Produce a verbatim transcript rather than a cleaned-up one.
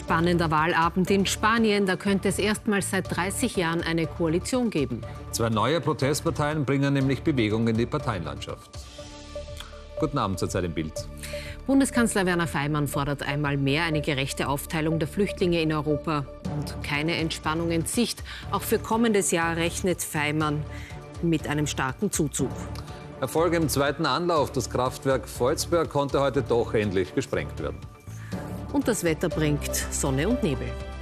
Spannender Wahlabend in Spanien. Da könnte es erstmals seit dreißig Jahren eine Koalition geben. Zwei neue Protestparteien bringen nämlich Bewegung in die Parteienlandschaft. Guten Abend zur Zeit im Bild. Bundeskanzler Werner Faymann fordert einmal mehr eine gerechte Aufteilung der Flüchtlinge in Europa. Und keine Entspannung in Sicht. Auch für kommendes Jahr rechnet Faymann mit einem starken Zuzug. Erfolg im zweiten Anlauf. Das Kraftwerk Volzberg konnte heute doch endlich gesprengt werden. Und das Wetter bringt Sonne und Nebel.